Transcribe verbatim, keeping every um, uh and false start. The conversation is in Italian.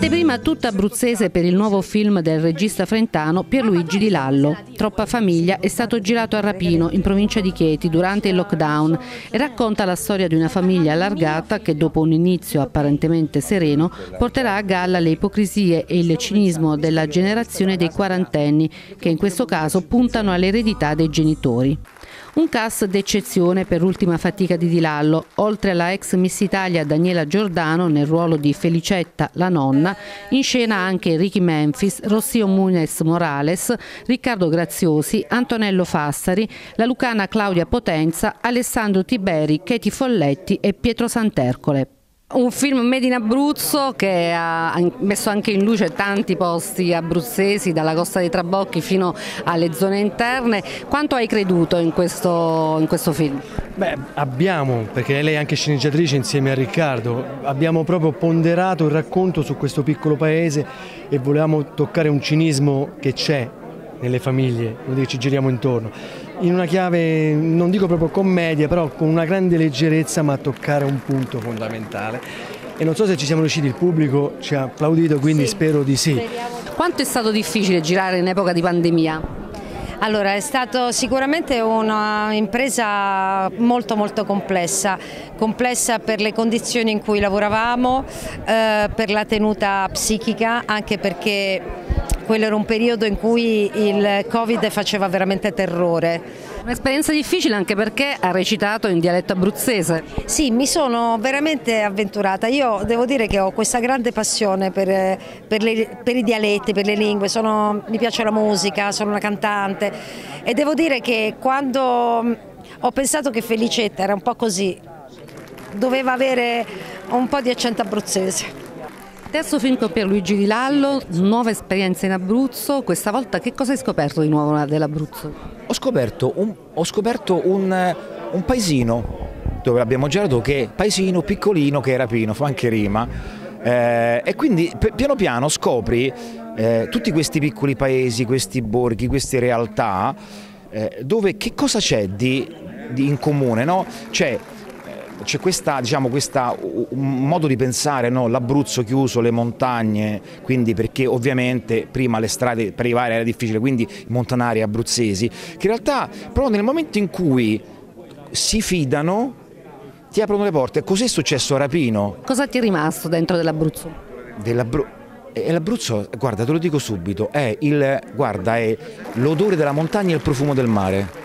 Anteprima tutta abruzzese per il nuovo film del regista frentano Pierluigi Di Lallo. Troppa famiglia è stato girato a Rapino, in provincia di Chieti, durante il lockdown e racconta la storia di una famiglia allargata che dopo un inizio apparentemente sereno porterà a galla le ipocrisie e il cinismo della generazione dei quarantenni che in questo caso puntano all'eredità dei genitori. Un cast d'eccezione per l'ultima fatica di Di Lallo, oltre alla ex Miss Italia Daniela Giordano nel ruolo di Felicetta, la nonna, in scena anche Ricky Memphis, Rossio Munez Morales, Riccardo Graziosi, Antonello Fassari, la lucana Claudia Potenza, Alessandro Tiberi, Katie Folletti e Pietro Santercole. Un film made in Abruzzo che ha messo anche in luce tanti posti abruzzesi, dalla Costa dei Trabocchi fino alle zone interne. Quanto hai creduto in questo, in questo film? Beh, abbiamo, perché lei è anche sceneggiatrice insieme a Riccardo, abbiamo proprio ponderato il racconto su questo piccolo paese e volevamo toccare un cinismo che c'è nelle famiglie, che ci giriamo intorno, in una chiave, non dico proprio commedia, però con una grande leggerezza, ma a toccare un punto fondamentale. E non so se ci siamo riusciti, il pubblico ci ha applaudito, quindi sì, spero di sì. Quanto è stato difficile girare in epoca di pandemia? Allora, è stato sicuramente un'impresa molto molto complessa, complessa per le condizioni in cui lavoravamo, eh, per la tenuta psichica, anche perché quello era un periodo in cui il Covid faceva veramente terrore. Un'esperienza difficile anche perché ha recitato in dialetto abruzzese. Sì, mi sono veramente avventurata. Io devo dire che ho questa grande passione per, per, le, per i dialetti, per le lingue. Sono, mi piace la musica, sono una cantante e devo dire che quando ho pensato che Felicetta era un po' così, doveva avere un po' di accento abruzzese. Terzo film con Pierluigi Di Lallo, nuova esperienza in Abruzzo. Questa volta che cosa hai scoperto di nuovo dell'Abruzzo? Ho scoperto un, ho scoperto un, un paesino dove abbiamo girato, che paesino piccolino che era Rapino, fa anche rima, eh, e quindi piano piano scopri eh, tutti questi piccoli paesi, questi borghi, queste realtà eh, dove che cosa c'è di, di in comune, no? C'è C'è questa, diciamo, questa, un modo di pensare, no? L'Abruzzo chiuso, le montagne, quindi perché ovviamente prima le strade per arrivare era difficile, quindi i montanari abruzzesi, che in realtà però nel momento in cui si fidano ti aprono le porte. Cos'è successo a Rapino? Cosa ti è rimasto dentro dell'Abruzzo? Dell'Abruzzo? E l'Abruzzo, guarda, te lo dico subito, è il, guarda, è l'odore della montagna e il profumo del mare.